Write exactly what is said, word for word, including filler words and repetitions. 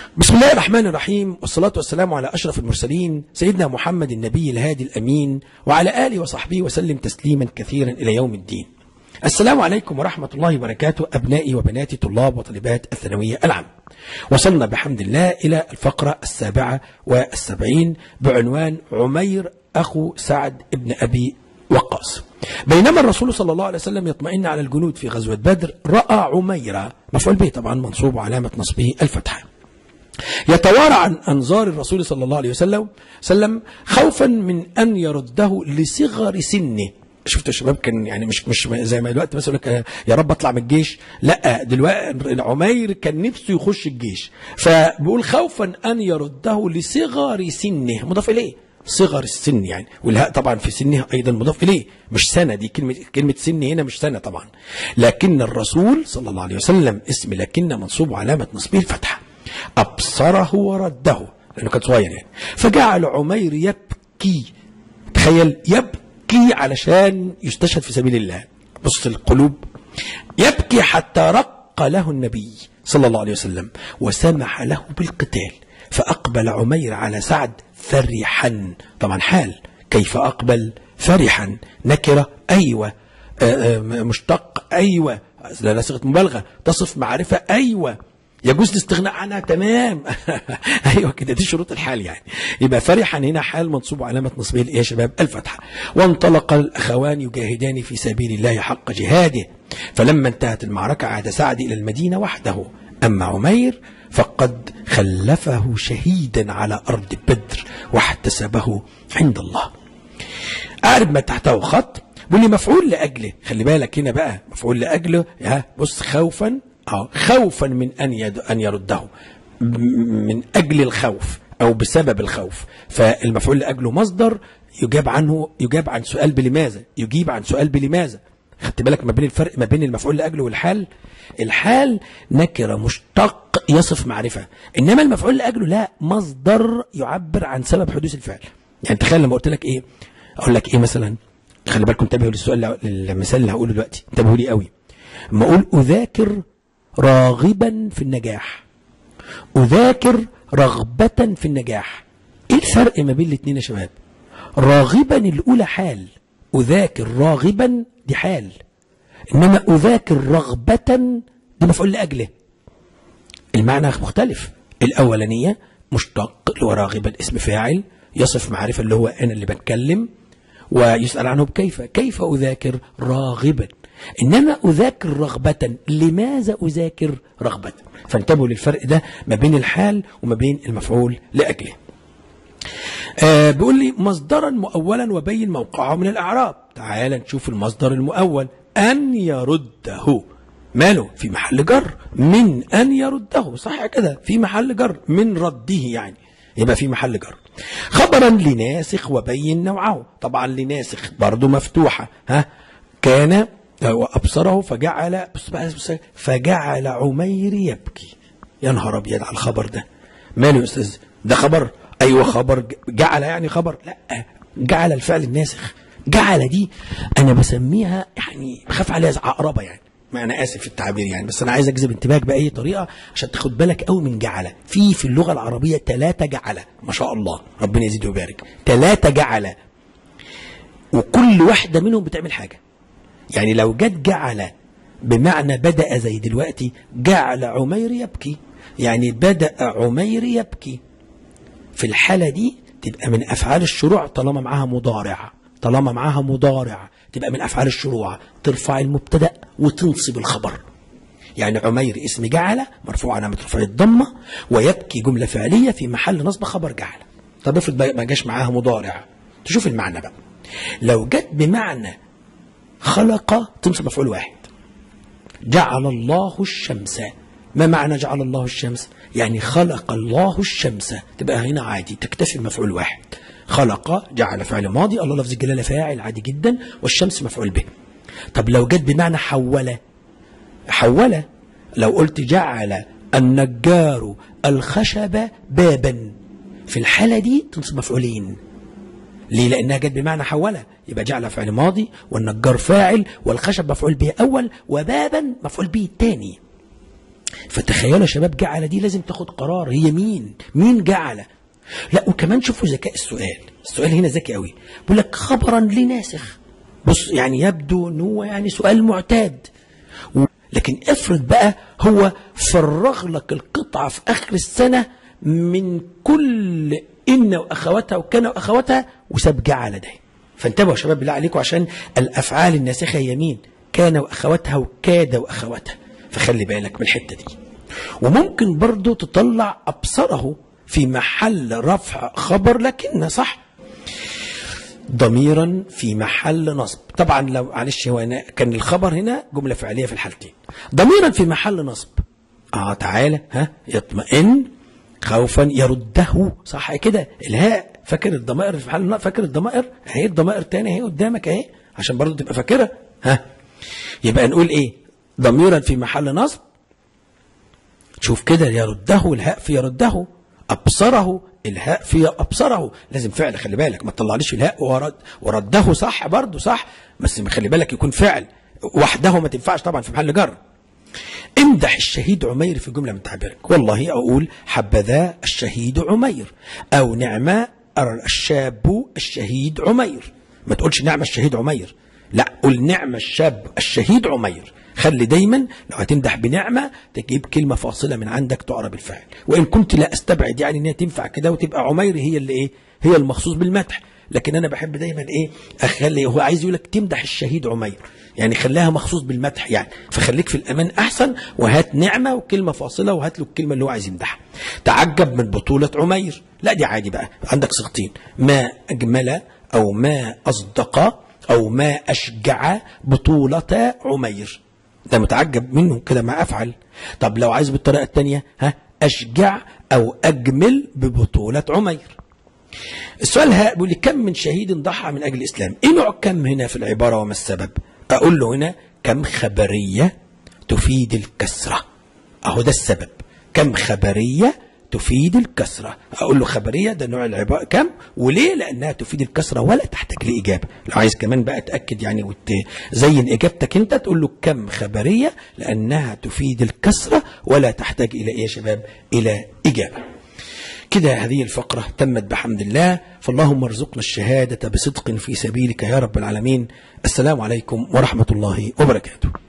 بسم الله الرحمن الرحيم، والصلاة والسلام على أشرف المرسلين سيدنا محمد النبي الهادي الأمين وعلى آله وصحبه وسلم تسليما كثيرا إلى يوم الدين. السلام عليكم ورحمة الله وبركاته أبنائي وبناتي طلاب وطالبات الثانوية العامة. وصلنا بحمد الله إلى الفقرة السابعة والسبعين بعنوان عمير أخو سعد بن أبي وقاص. بينما الرسول صلى الله عليه وسلم يطمئن على الجنود في غزوة بدر، رأى عمير مفعول به طبعا منصوب وعلامة نصبه الفتحة يتوارى عن أنظار الرسول صلى الله عليه وسلم سلم خوفا من أن يرده لصغر سنه. شفتوا يا شباب، كان يعني مش مش زي ما دلوقتي مثلا لك يا رب اطلع من الجيش، لا دلوقتي عمير كان نفسه يخش الجيش، فبيقول خوفا ان يرده لصغر سنه، مضاف اليه صغر السن يعني، والهاء طبعا في سنه ايضا مضاف اليه، مش سنه، دي كلمه كلمه سن هنا مش سنه طبعا، لكن الرسول صلى الله عليه وسلم اسم لكن منصوب علامه نصبه الفتحه ابصره ورده لانه كان صغير يعني، فجعل عمير يبكي، تخيل يبكي علشان يستشهد في سبيل الله. بص القلوب، يبكي حتى رق له النبي صلى الله عليه وسلم وسمح له بالقتال، فأقبل عمير على سعد فرحا، طبعا حال كيف أقبل فرحا نكرة أيوة، مشتق أيوة، لا صيغة مبالغة، تصف معرفة أيوة، يجوز الاستغناء عنها تمام ايوه كده، دي شروط الحال يعني. يبقى فرحا هنا حال منصوب علامه نصبه ايه يا شباب؟ الفتحه. وانطلق الاخوان يجاهدان في سبيل الله حق جهاده، فلما انتهت المعركه عاد سعد الى المدينه وحده، اما عمير فقد خلفه شهيدا على ارض بدر واحتسبه عند الله. اعرب ما تحته خط، واللي مفعول لاجله، خلي بالك هنا بقى مفعول لاجله، ها بص خوفا خوفا من أن أن يرده، من أجل الخوف أو بسبب الخوف، فالمفعول لأجله مصدر يجاب عنه، يجاب عن سؤال بلماذا، يجيب عن سؤال بلماذا. خدت بالك ما بين الفرق ما بين المفعول لأجله والحال؟ الحال نكرة مشتق يصف معرفة، إنما المفعول لأجله لا، مصدر يعبر عن سبب حدوث الفعل. يعني تخيل لما قلت لك إيه، أقول لك إيه مثلا، خلي بالكم انتبهوا للسؤال، المثال اللي هقوله دلوقتي انتبهوا لي قوي. لما أقول أذاكر راغبا في النجاح، أذاكر رغبة في النجاح، ايه الفرق ما بين الاثنين يا شباب؟ راغبا الأولى حال، أذاكر راغبا دي حال، إنما أذاكر رغبة دي مفعول لأجله، المعنى مختلف. الأولانية مشتق اللي هو راغبا اسم فاعل يصف معرفة اللي هو أنا اللي بتكلم، ويسأل عنه بكيف، كيف أذاكر راغبا، إنما أذاكر رغبة، لماذا أذاكر رغبة؟ فانتبهوا للفرق ده ما بين الحال وما بين المفعول لأجله. آه بيقول لي مصدرا مؤولا وبين موقعه من الأعراب. تعال نشوف المصدر المؤول، أن يرده، ماله في محل جر، من أن يرده، صح كده، في محل جر، من رده يعني، يبقى في محل جر. خبرا لناسخ وبين نوعه، طبعا لناسخ برضو مفتوحة، ها كان وأبصره فجعل، بص بقى بص فجعل عمير يبكي. يا نهار أبيض على الخبر ده، ماله يا أستاذ؟ ده خبر؟ أيوه خبر، جعل يعني خبر؟ لا، جعل الفعل الناسخ، جعل دي أنا بسميها يعني بخاف عليها عقربة يعني، ما أنا آسف في التعبير يعني، بس أنا عايز أجذب انتباهك بأي طريقة عشان تاخد بالك قوي من جعل. في في اللغة العربية ثلاثة جعل، ما شاء الله ربنا يزيد ويبارك، ثلاثة جعل، وكل واحدة منهم بتعمل حاجة. يعني لو جت جعل بمعنى بدأ زي دلوقتي، جعل عمير يبكي، يعني بدأ عمير يبكي، في الحالة دي تبقى من أفعال الشروع طالما معاها مضارع، طالما معاها مضارع تبقى من أفعال الشروع، ترفع المبتدأ وتنصب الخبر. يعني عمير اسم جعل مرفوع علامة رفعه الضمة، ويبكي جملة فعلية في محل نصب خبر جعل. طب افرض ما جاش معاها مضارع، تشوف المعنى بقى. لو جت بمعنى خلق تنصب مفعول واحد، جعل الله الشمس، ما معنى جعل الله الشمس؟ يعني خلق الله الشمس، تبقى هنا عادي تكتفي بمفعول واحد. خلق جعل فعل ماضي، الله لفظ الجلاله فاعل عادي جدا، والشمس مفعول به. طب لو جت بمعنى حول، حول لو قلت جعل النجار الخشب بابا، في الحالة دي تنصب مفعولين. ليه؟ لأنها جت بمعنى حولة، يبقى جعل فعل ماضي، والنجار فاعل، والخشب مفعول به أول، وبابا مفعول به الثاني. فتخيلوا يا شباب، جعل دي لازم تاخد قرار، هي مين؟ مين جعل؟ لا وكمان شوفوا ذكاء السؤال، السؤال هنا ذكي قوي، بيقول لك خبرا لناسخ. بص يعني يبدو ان هو يعني سؤال معتاد، لكن افرض بقى هو فرغ لك القطعه في اخر السنه من كل ان واخواتها وكان واخواتها وساب جعل ده. فانتبهوا يا شباب بالله عليكم، عشان الافعال الناسخه هي مين؟ كان واخواتها وكاد واخواتها، فخلي بالك من الحته دي. وممكن برضو تطلع ابصره في محل رفع خبر لكن، صح؟ ضميرا في محل نصب. طبعا لو معلش هو هنا كان الخبر هنا جمله فعليه في الحالتين. ضميرا في محل نصب. اه تعالى ها، يطمئن خوفا يرده، صح كده؟ الهاء، فاكر الضمائر في محل نصب؟ فاكر الضمائر؟ اهي الضمائر تاني اهي قدامك اهي عشان برضو تبقى فاكرها. ها يبقى نقول ايه؟ ضميرا في محل نصب. شوف كده، يرده الهاء في يرده، ابصره الهاء في ابصره، لازم فعل، خلي بالك ما تطلعليش الهاء ورد ورده، صح برضه صح، بس خلي بالك يكون فعل وحده، ما تنفعش طبعا في محل جر. امدح الشهيد عمير في جمله من تعبيرك. والله اقول حبذا الشهيد عمير، او نعم الشاب الشهيد عمير. ما تقولش نعم الشهيد عمير، لا قول نعم الشاب الشهيد عمير. خلي دايما لو هتمدح بنعمه تجيب كلمه فاصله من عندك تعرب الفاعل، وان كنت لا استبعد يعني انها تنفع كده وتبقى عمير هي اللي ايه، هي المخصوص بالمدح، لكن انا بحب دايما ايه اخلي، هو عايز يقول لك تمدح الشهيد عمير يعني خليها مخصوص بالمدح يعني، فخليك في الامان احسن، وهات نعمه وكلمه فاصله وهات له الكلمه اللي هو عايز يمدحها. تعجب من بطوله عمير، لا دي عادي بقى، عندك صيغتين، ما اجمل او ما اصدق او ما اشجع بطوله عمير، ده متعجب منه كده مع افعل. طب لو عايز بالطريقه الثانيه، ها اشجع او اجمل ببطوله عمير. السؤال ها بيقول لي كم من شهيد ضحى من اجل الاسلام؟ ايه نوع كم هنا في العباره وما السبب؟ اقول له هنا كم خبريه تفيد الكسره، اهو ده السبب، كم خبريه تفيد الكسرة. أقول له خبرية ده نوع العبارة كم، وليه؟ لأنها تفيد الكسرة ولا تحتاج لإجابة. لو عايز كمان بقى تأكد يعني وتزين إجابتك أنت تقول له كم خبرية لأنها تفيد الكسرة ولا تحتاج إلى إيه يا شباب؟ إلى إجابة. كده هذه الفقرة تمت بحمد الله، فاللهم ارزقنا الشهادة بصدق في سبيلك يا رب العالمين. السلام عليكم ورحمة الله وبركاته.